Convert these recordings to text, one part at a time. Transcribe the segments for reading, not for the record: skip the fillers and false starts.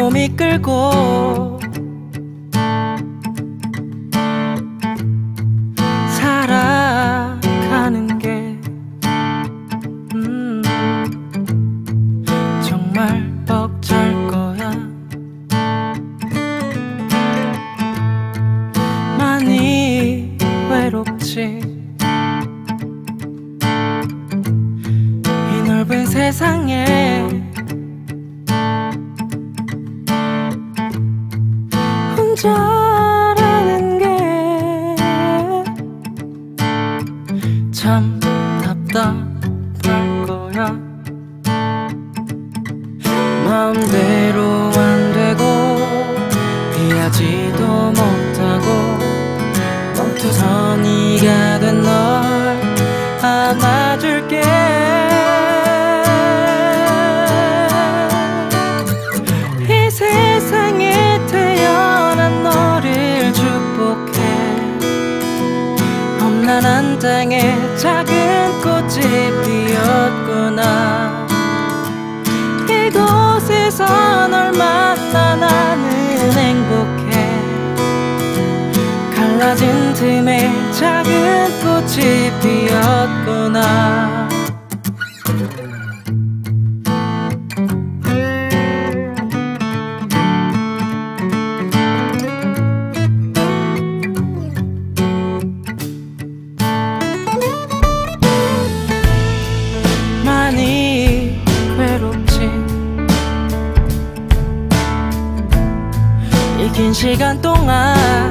좀 이끌고 살아가는 게 정말 벅찰 거야. 많이 외롭지 이 넓은 세상에. 혼자라는 게 참 답답할 거야. 마음대로 안 되고 이해하지도 못하고 멈투성이가 된 널 안아줄게. 이 세상에 태어난 너를 축복해. 험난한 땅에 작은 꽃이 피었구나. 이곳에서 널 만나 나는 행복해. 갈라진 틈에 작은 꽃이 피었구나. 많이 외롭지 이 긴 시간 동안.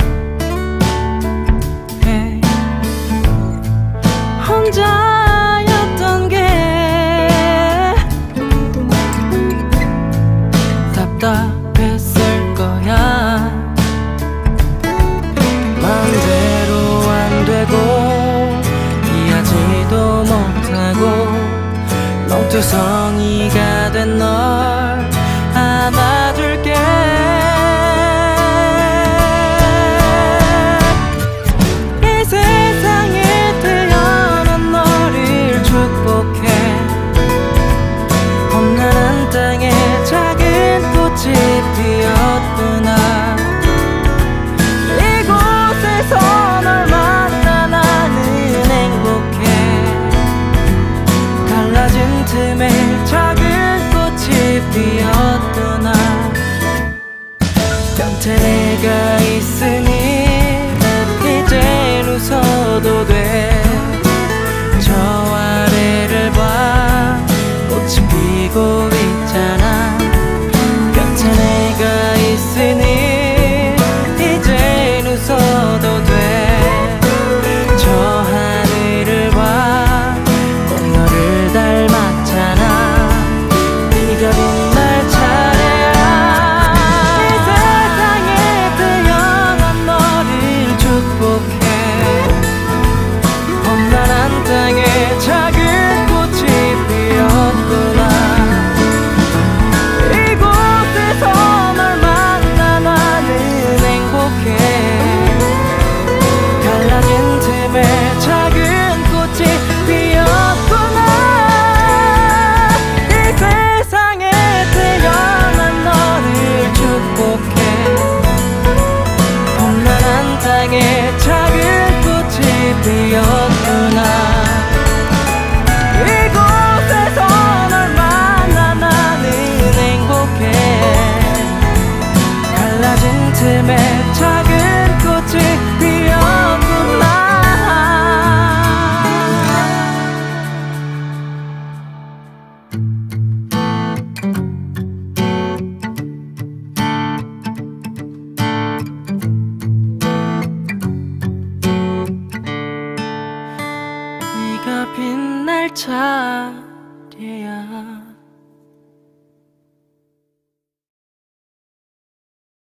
혼자였던 게 답답했을 거야. 마음대로 안 되고 이해하지도 못하고 멍투성이가 된 널 안아줄게. 이 세상에 태어난 너를 축복해. 험난한 땅에 작은 꽃이 피었구나. 이곳에서 널 만나 나는 행복해. 갈라진 틈에 작은 꽃이 피었구나. 곁에 내가 있으니 이젠 웃어도 돼. 저 아래를 봐 꽃이 피고 있잖아. 곁에 내가 있으니 이젠 웃어도 돼. 저 하늘을 봐 꼭 너를 닮았잖아. 네가 빛날 차례야. 이 세상에 태어난 너를 축복해. 험난한 땅에 작은 꽃이 피었구나. 이곳에서 널 만나 나는 행복해. 갈라진 틈에 작은 꽃이 피었구나. 이 세상에 태어난 너를 축복해. 험난한 땅에 작은 꽃이 피었구나. 이곳에서 널 만나 나는 행복해. 갈라진 틈에 작은 꽃이 피었구나. 네가 빛날 차